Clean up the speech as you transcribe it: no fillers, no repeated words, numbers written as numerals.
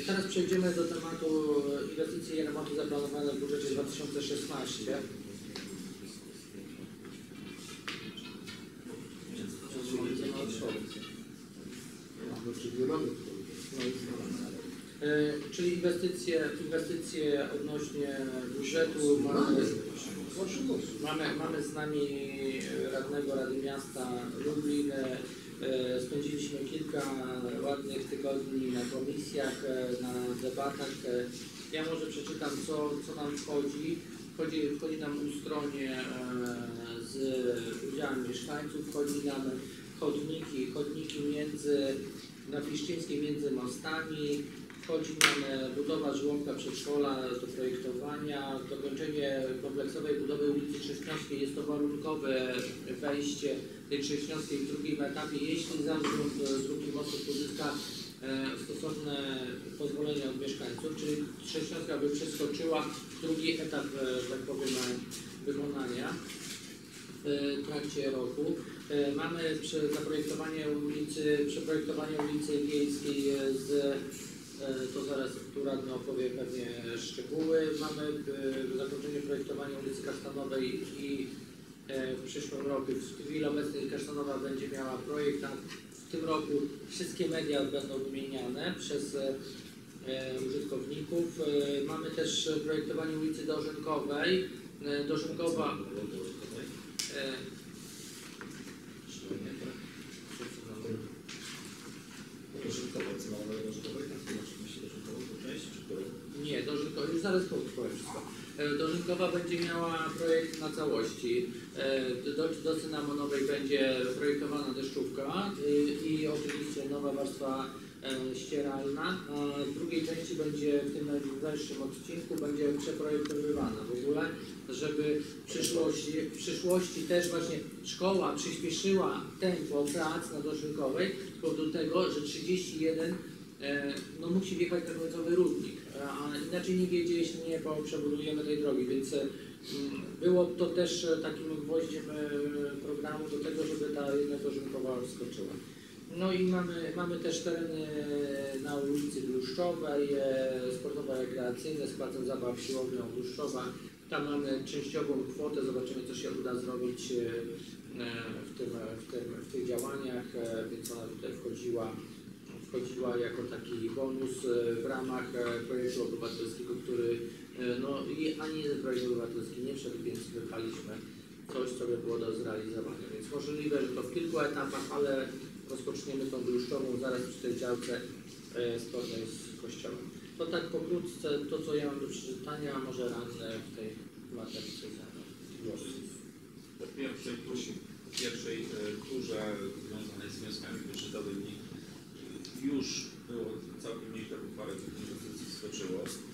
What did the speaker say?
Teraz przejdziemy do tematu inwestycji i remontu zaplanowane w budżecie 2016. Czyli inwestycje odnośnie budżetu. Mamy z nami radnego Rady Miasta Lublin. Spędziliśmy kilka ładnych tygodni na komisjach, na debatach. Ja może przeczytam, co nam wchodzi. Wchodzi nam ustronie z udziałem mieszkańców, wchodzi nam chodniki na Piszczyńskiej między mostami, wchodzi nam budowa żłobka przedszkola do projektowania, dokończenie kompleksowej budowy ulicy Trzeszczowskiej. Jest to warunkowe wejście tej Trzeszczowskiej w drugim etapie, jeśli zarząd Dróg Mostów uzyska stosowne pozwolenia od mieszkańców, czyli Trzeszczowska by przeskoczyła drugi etap, tak powiem, wykonania w trakcie roku. Mamy przeprojektowanie ulicy Wiejskiej to zaraz tu radny opowie pewnie szczegóły. Mamy zakończenie projektowania ulicy Kasztanowej i w przyszłym roku. W chwili obecnej Kasztanowa będzie miała projekt, a w tym roku wszystkie media będą wymieniane przez użytkowników. Mamy też projektowanie ulicy Dożynkowej. Dożynkowa nie, już zaraz powiem wszystko. Dożynkowa będzie miała projekt na całości. Do Cynamonowej będzie projektowana deszczówka i oczywiście nowa warstwa ścieralna. A w drugiej części będzie, w tym najbliższym odcinku, będzie przeprojektowywana w ogóle, żeby w przyszłości też właśnie szkoła przyspieszyła tempo prac na Dożynkowej z powodu tego, że 31 musi wjechać na końcowy Rudnik, a inaczej nie wiedzie, jeśli nie przebudujemy tej drogi, więc było to też takim gwoździem programu do tego, żeby ta jedna Dożynkowa skoczyła. No i mamy też tereny na ulicy Bluszczowej, sportowo-rekreacyjne z placem zabaw siłownią Bluszczowa. Tam mamy częściową kwotę, zobaczymy, co się uda zrobić w tych działaniach, więc ona tutaj wchodziła jako taki bonus w ramach projektu obywatelskiego, który ani jeden projekt obywatelski nie wszedł, więc wybraliśmy coś, co by było do zrealizowania. Więc możliwe, że to w kilku etapach, ale rozpoczniemy tą Bluszczową zaraz przy tej działce spornej z kościołem. To tak pokrótce to, co ja mam do przeczytania, może ranne w tej materii głos. W pierwszej turze związanej z wnioskami budżetowymi już było całkiem nieźle, bo parę tych inwestycji skoczyło.